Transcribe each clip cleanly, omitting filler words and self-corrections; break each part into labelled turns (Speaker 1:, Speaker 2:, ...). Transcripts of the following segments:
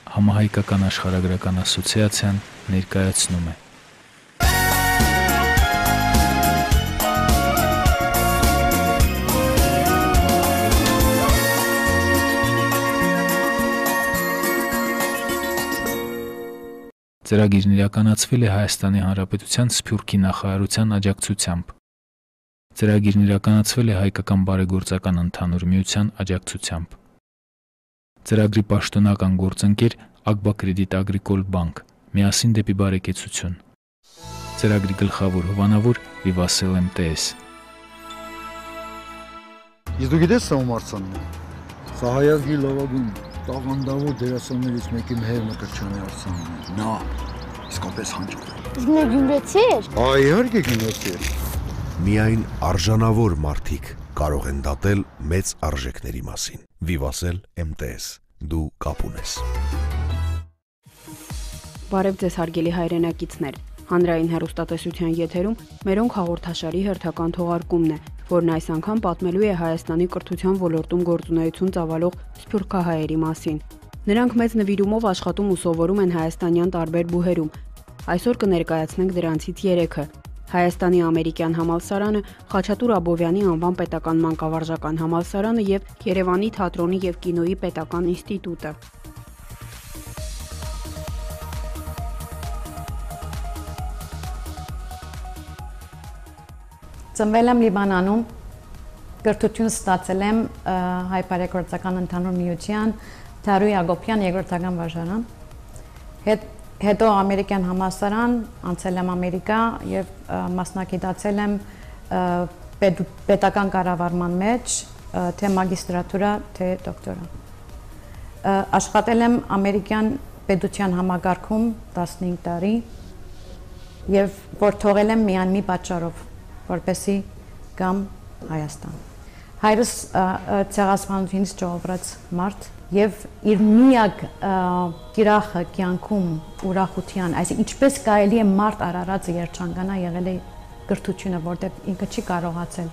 Speaker 1: համահայկական աշխարհագրական ասոցիացիան ներկայացնում է։ Ծրագիրն իրականացվել է Հայաստանի Հանրապետության Սփյուռքի նախարարության աջակցությամբ։ Ծրագիրն իրականացվել է Հայկական բարեգործական ընդհանուր միության աջակցությամբ։ Ծրագրի պաշտոնական գործընկեր Ագբա Կրեդիտ Ագրիկոլ բանկ, միասին դեպի բարեկեցություն։ Ծրագրի գլխավոր հովանավոր Վիվասել MTS։
Speaker 2: Իսկ դու գիտես սա ում արձանն է։ Սա հայազգի լավագույն տաղանդավոր դերասաններից մեկի Մեհեր Մկրտչյանի արձանն է։ Նա իսկապես հանջող է։
Speaker 3: Իսկ նա գյումրեցի էր։
Speaker 2: Իհարկե գյումրեցի էր։
Speaker 4: Միայն արժանավոր մարդիկ կարող են դատել մեծ արժեքների մասին։ Վիվասել MTS, դու կապ ունես։
Speaker 5: Բարև ձեզ հարգելի հայրենակիցներ։ Հանրային հեռուստատեսության եթերում Meronq հաղորդաշարի հերթական թողարկումն է, որն այս անգամ պատմելու է Հայաստանի կրթության ոլորտում գործունեություն ծավալող սփյուռքահայերի մասին։ Նրանք մեծ նվիրումով աշխատում ու սովորում են հայաստանյան տարբեր բուհերում։ Այսօր կներկայացնենք դրանցից 3-ը. Հայաստանի ամերիկյան համալսարանը, Խաչատուր Աբովյանի անվան պետական մանկավարժական համալսարանը եւ Երևանի թատրոնի եւ կինոյի պետական ինստիտուտը։
Speaker 6: Ծնվել եմ Լիբանանում, կրթություն ստացել եմ Հայ բարեգործական ընդհանուր միության Թարույ Ագոպյան երկրորդական վարժարան։ Հետո ամերիկյան համալսարան, անցել եմ Ամերիկա եւ մասնակցել եմ պետական կառավարման մեջ, թե մագիստրատուրա, թե դոկտորա։ Աշխատել եմ ամերիկյան պետության համագարքում 15 տարի եւ որ թողել եմ միայն մի պատճառով, որպեսի գամ Հայաստան։ Հայրս ցեղասպանությունից ճողովրած մարդ եւ իր միակ կիրախը կյանքում ուրախության, այսինքն ինչպես կարելի է մարդ արարածը երջանկանա եղել է կրթությունը, որտեղ ինքը չի կարողացել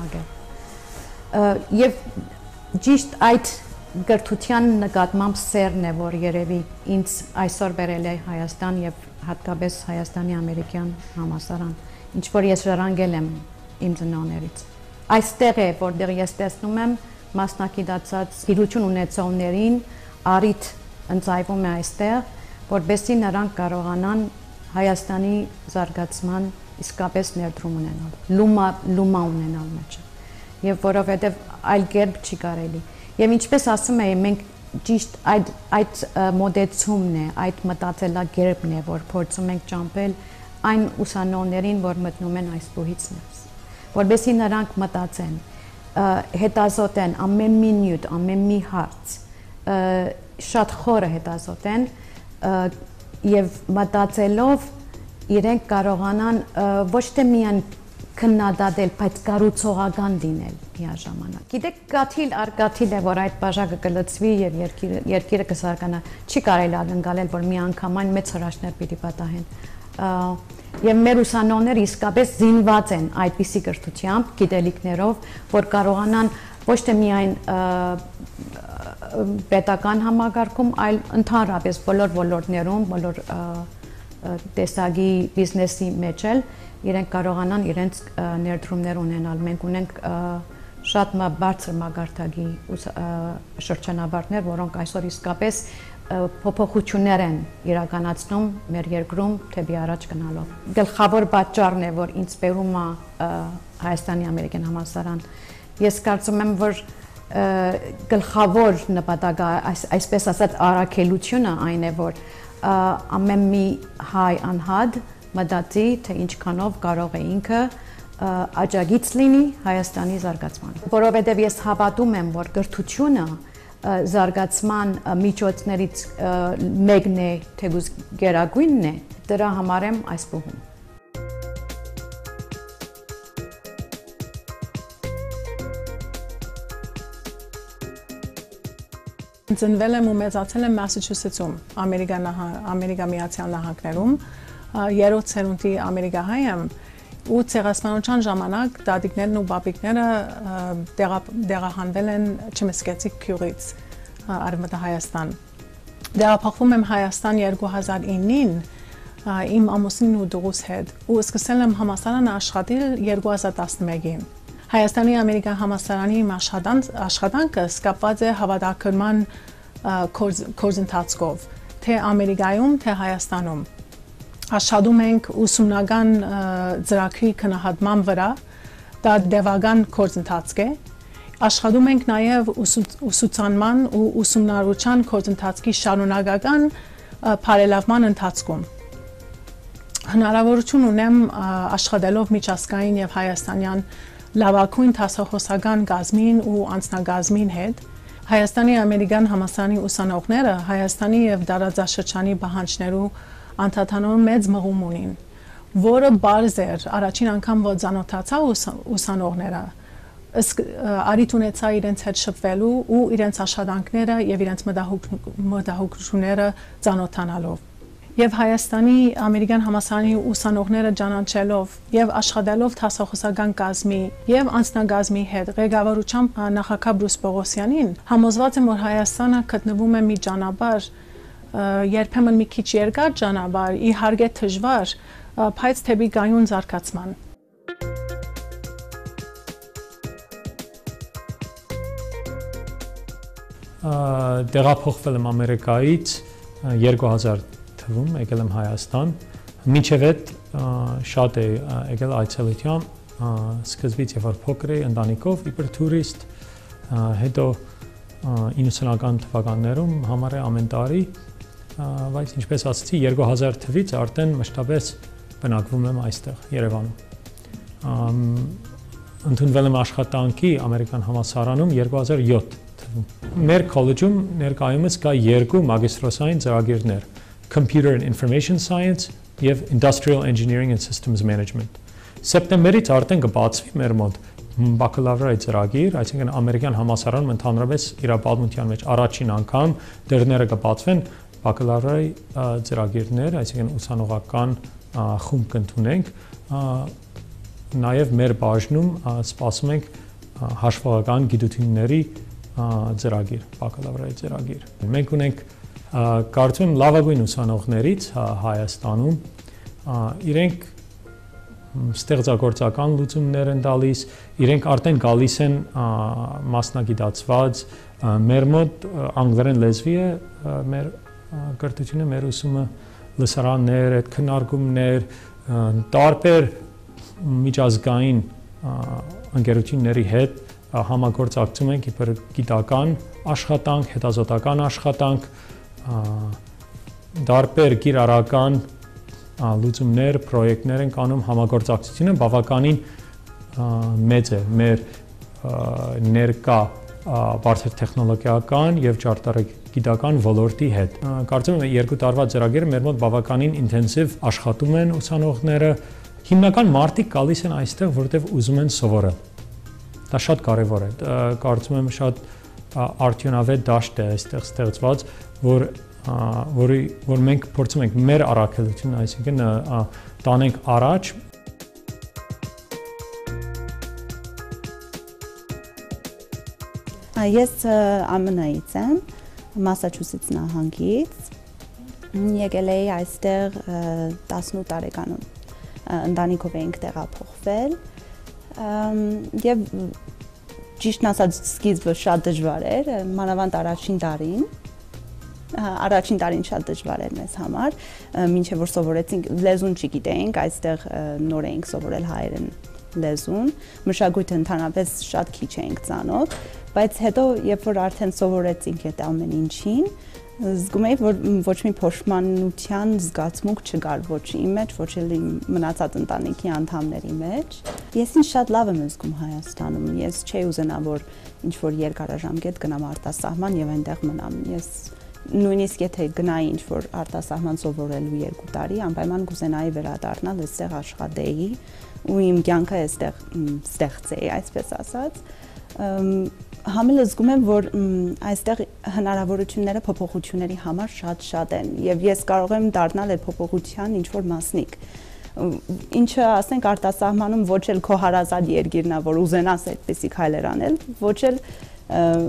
Speaker 6: շարունակել։ Եվ ճիշտ այդ կրթության նկատմամբ սերն է, որ երևի ինձ այսօր բերել է Հայաստան եւ հատկապես Հայաստանի ամերիկյան համալսարան, ինչ որ ես ժառանգել եմ իմ ծնողներից։ Այստեղ է, որտեղ ես տեսնում եմ մասնակցած գիտություն ունեցողներին առիթ ընծայվում է այստեղ, որպեսզի նրանք կարողանան Հայաստանի զարգացման իսկապես ներդրում ունենալ, լումա ունենալ մեջը, եւ որովհետեւ այլ կերպ չի կարելի։ Եվ ինչպես ասում էի, մենք ճիշտ այդ մոդեցումն է, այդ մտածելակերպն է, որ փորձում ենք ճամփել այն ուսանողներին, որ մտնում են այս բուհից ներս, որպեսզի նրանք մտածեն, հետազոտեն ամեն մի նյութ, ամեն մի հարց, շատ խորը հետազոտեն եւ մտածելով իրենք կարողանան ոչ թե միայն քննադատել, բայց կառուցողական լինել միաժամանակ։ Գիտեք, կաթիլ արկաթիլ է, որ այդ բաժակը կլցվի եւ երկիրը կզարգանա, չի կարելի ակնկալել, որ մի անգամայն մեծ հրաշքներ պիտի պատահեն։ Եվ մեր ուսանողները իսկապես զինված են այդպիսի կրթությամբ, գիտելիքներով, որ կարողանան ոչ թե միայն պետական համագարքում, այլ ընդհանրապես բոլոր ոլորտներում, բոլոր տեսակի բիզնեսի մեջ էլ իրենք կարողանան իրենց ներդրումներ ունենալ։ Մենք ունենք շատ բարձր մագարտակի շրջանավարտներ, որոնք այսօր իսկապես փոփոխություններ են իրականացնում մեր երկրում թեպի առաջ գնալով։ Գլխավոր պատճառն է, որ ինձ բերում է Հայաստանի ամերիկյան համալսարան։ Ես կարծում եմ, որ գլխավոր նպատակը, այսպես ասած, առաքելությունը այն է, որ ամեն մի հայ անհատ մտածի, թե ինչքանով կարող է ինքը աջակից լինի Հայաստանի զարգացմանը։ Որովհետև ես հավատում եմ, որ կրթությունը զարգացման միջոցներից մեկն է, թեկուզ գերագույնն է, դրա համար եմ այս բուհում։
Speaker 7: Ծնվել եմ ու մեծացել եմ Մասաչուսեթսում, Ամերիկա Միացյալ Նահանգներում, երրորդ սերունդի ամերիկահայ եմ, ու ցեղասպանության ժամանակ դադիկներն ու բաբիկները տեղահանվել են Չմսկեցիկ գյուղից Արևմտա Հայաստան։ Դեպախվում եմ Հայաստան 2009-ին իմ ամուսինն ու դուս հետ ու սկսել եմ համալսարանը աշխատել 2011-ին։ Հայաստանի Ամերիկյան համալսարանի իմ աշխատանքը սկսված է հավաքագրման կորձընթացով, թե Ամերիկայում, թե Հայաստանում։ Աշխատում ենք ուսումնական ծրագրի քննադատման վրա, դա դեպական կորձընթաց է։ Աշխատում ենք նաև ուսուցանման ու ուսումնառության կորձընթացի շարունակական բարելավման ընթացքում։ Հնարավորություն ունեմ աշխատելով միջազգային եւ հայաստանյան լավագույն դասախոսական գազմին ու անձնագազմին հետ Հայաստանի Ամերիկյան համալսարանի ուսանողները Հայաստանի եւ տարածաշրջանի պահանջներու անդրադառնալու մեծ մղում ունին, որը բարձ էր առաջին անգամ որ ծանոթացա ուսանողները արիտ ունեցա իրենց հետ շփվելու ու իրենց աշխատանքները եւ իրենց մտահոգությունները ծանոթանալով Եվ Հայաստանի Ամերիկյան համալսարանի ուսանողները ճանաչելով եւ աշխատելով դասախոսական գազմի եւ անձնագազմի հետ ղեկավարությամբ նախագահ Բրուս Պողոսյանին համոզված եմ որ Հայաստանը գտնվում է մի ճանապարհ երբեմն մի քիչ երկար ճանապարհ իհարկե դժվար բայց թեպի կայուն զարգացման
Speaker 3: Տեղափոխվել եմ Ամերիկայից 2000 եկել եմ Հայաստան, մինչև այդ շատ է եկել այցելության, սկզբից երբ որ փոքր էի ընտանիքով իբր տուրիստ, հետո 90-ական թվականներում համարյա ամեն տարի, բայց ինչպես ասացի 2000 թվականից արդեն մշտապես բնակվում եմ այստեղ Երևանում։ Ընդունվել եմ աշխատանքի Ամերիկյան համալսարանում 2007 թվականին։ Մեր քոլեջում ներկայումս կա 2 մագիստրոսային ծրագիրներ Computer and Information Science եւ Industrial Engineering and Systems Management։ Սեպտեմբերից արդեն կբացվի մեր մոտ բակալավրայի ծրագիր, այսինքն Ամերիկյան համալսարանում ընդհանրապես իր պատմության մեջ առաջին անգամ դռները կբացվեն բակալավրայի ծրագիրներ, այսինքն ուսանողական խումբ կընդունենք, նաեւ մեր բաժնում սպասում ենք հաշվողական գիտությունների ծրագիր, բակալավրայի ծրագիր։ Մենք ունենք Կարծում եմ լավագույն ուսանողներից Հայաստանում իրենք ստեղծագործական լուծումներ են տալիս, իրենք արդեն գալիս են մասնագիտացված, մեր մոտ անգլերեն լեզվի է մեր կրթությունը, մեր ուսումը լսարաններ, այդ քննարկումներ, տարբեր միջազգային ընկերությունների հետ համագործակցում ենք իբր գիտական աշխատանք, հետազոտական աշխատանք դարբեր կիրառական լուծումներ, պրոյեկտներ են անում համագործակցությունը բավականին մեծ է մեր ներկա բարձր տեխնոլոգիական եւ ճարտարագիտական ոլորտի հետ։ Կարծում եմ 2 տարվա ծրագիրը մեր մոտ բավականին ինտենսիվ աշխատում են ուսանողները։ Հիմնական մարդիկ գալիս են այստեղ, որովհետեւ ուզում են սովորել։ Դա շատ կարեւոր է։ Կարծում եմ շատ արդյունավետ դաշտ է այստեղ ստեղծված, որ մենք փորձում ենք մեր առաքելությունը, այսինքն տանենք առաջ։
Speaker 8: Ես ԱՄՆ-ից եմ, Մասաչուսեթս նահանգից։ Եկել էի այստեղ 18 տարեկանում։ Ընտանիքով էինք տեղափոխվել։ Եվ ճիշտն ասած սկիզբը շատ դժվար էր, մանավանդ առաջին տարին շատ դժվար էր մեզ համար, մինչև որ սովորեցինք, լեզուն չգիտեինք, այստեղ նոր էինք սովորել հայերեն լեզուն, մշակույթը ընդհանրապես շատ քիչ էինք ծանոթ, բայց հետո երբ որ արդեն սովորեցինք այդ ամեն ինչին, զգում էի, որ ոչ մի փոշմանության զգացմունք չկար ոչ իմ մեջ, ոչ էլ իմ մնացած ընտանիքի անդամների մեջ։ Ես ինձ շատ լավ եմ զգում Հայաստանում։ Ես չէի ուզենա, որ ինչ-որ երկարաժամկետ գնամ արտասահման եւ այնտեղ մնամ։ Ես նույնիսկ եթե գնայի ինչ-որ արտասահման սովորելու 2 տարի, անպայման կուզենայի վերադառնալ այստեղ աշխատեի ու իմ կյանքը այստեղ ստեղծեի, այսպես ասած։ Համել զգում եմ, որ այստեղ հնարավորությունները փոփոխությունների համար շատ են եւ ես կարող եմ դառնալ այդ փոփոխության ինչ-որ մասնիկ։ Ինչը ասենք արտասահմանում ոչ էլ քո հարազատ երկիրն է, որ ուզենաս այդպիսի քայլեր անել, ոչ էլ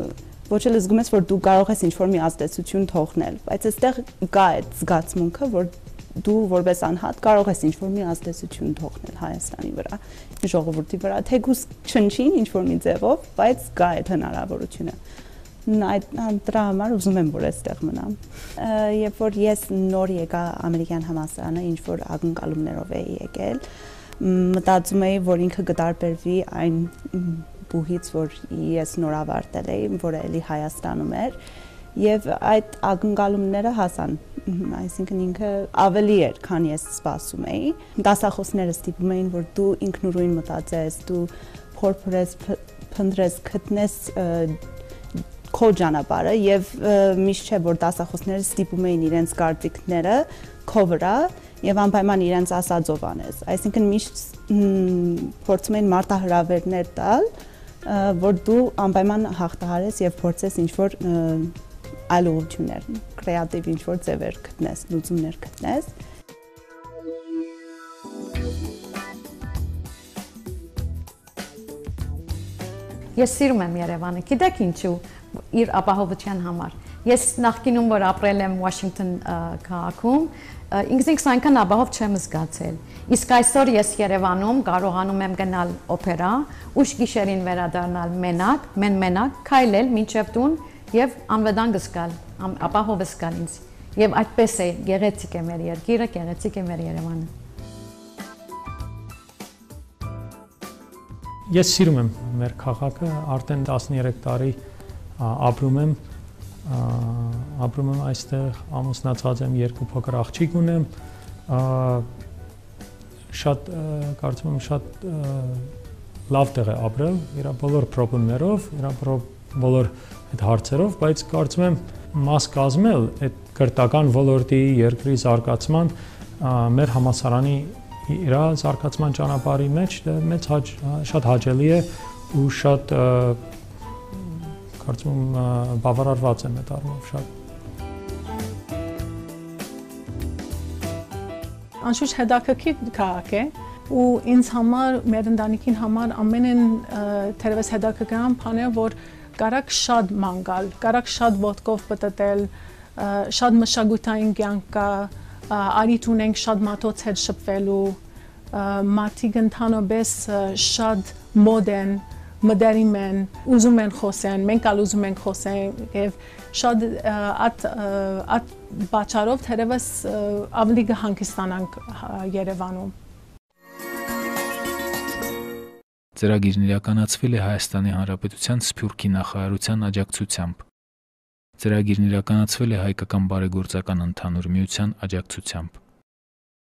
Speaker 8: ոչ էլ զգում ես, որ դու կարող ես ինչ-որ մի ազդեցություն թողնել, բայց այստեղ կա այդ զգացմունքը, որ դու որպես անհատ կարող ես ինչ-որ մի ազդեցություն թողնել Հայաստանի վրա, ժողովրդի վրա, թեկուզ չնչին ինչ-որ մի ձևով, բայց կա այդ հնարավորությունը։ Դրա համար ուզում եմ, որ այստեղ մնամ։ Երբ որ ես նոր եկա ամերիկյան համալսարանը, ինչ-որ ակնկալումներով էի եկել, մտածում էի, որ ինքը կտարբերվի այն բուհից, որ ես նոր ավարտել էի, որը էլի Հայաստանում էր, եւ այդ ակնկալումները հասան, այսինքն ինքը ավելի էր, քան ես սպասում էի։ Դասախոսները ստիպում էին, որ դու ինքնուրույն մտածես, դու փորփրես, փնտրես, գտնես քո ճանապարհը եւ միշտ չէ, որ դասախոսները ստիպում էին իրենց կարծիքները քո վրա եւ անպայման իրենց ասածով անես։ Այսինքն միշտ փորձում էին մարտահրավերներ տալ, որ դու անպայման հաղթահարես եւ փորձես ինչ-որ այլ ուղղություններ, կրեատիվ ինչ-որ ձևեր գտնես, լուծումներ գտնես։
Speaker 6: Ես սիրում եմ Երևանը, գիտեք ինչու, իր ապահովության համար։ Ես նախկինում որ ապրել եմ Վաշինգտոն քաղաքում, ինքս այնքան ապահով չեմ զգացել։ Իսկ այսօր ես Երևանում կարողանում եմ գնալ օպերա, ուշ գիշերին վերադառնալ մենակ, քայլել մինչև տուն եւ անվտանգ զգալ, ապահով զգալ ինձ։ Եվ այդպես է, գեղեցիկ է մեր երկիրը, գեղեցիկ է մեր Երևանը։
Speaker 3: Ես սիրում եմ մեր քաղաքը, արդեն 13 տարի ապրում եմ այստեղ, ամուսնացած եմ, 2 փոքր աղջիկ ունեմ, շատ կարծում եմ շատ լավ տեղ է ապրել, իր բոլոր խնդիրներով, իր բոլոր այդ հարցերով, բայց կարծում եմ մաս կազմել այդ քրթական ոլորտի երկրի զարգացման մեր համալսարանի իր զարգացման ճանապարհի մեջ շատ հաճելի է ու շատ կարծում եմ բավարարված եմ այդ առումով շատ։
Speaker 7: Անշուշտ հետաքրքիր քաղաք է ու ինձ համար, մեր ընտանիքին համար ամենն թերևս հետաքրքրան բանը, որ կարակ շատ մանգալ, կարակ շատ ոտքով պտտել, շատ մշակութային կյանք կա, արիթ ունենք շատ մարդոց հետ շփվելու, մարդիկ ընդհանրապես շատ մոդern, մոդերն են, ուզում են խոսեն, մենք ալ ուզում ենք խոսեն եւ շատ այդ բացառով թերևս ավելի կհանգստանանք Երևանում։
Speaker 1: Ծրագիրն իրականացվել է Հայաստանի Հանրապետության Սփյուռքի նախարարության աջակցությամբ։ Ծրագիրն իրականացվել է Հայկական բարեգործական ընդհանուր միության աջակցությամբ։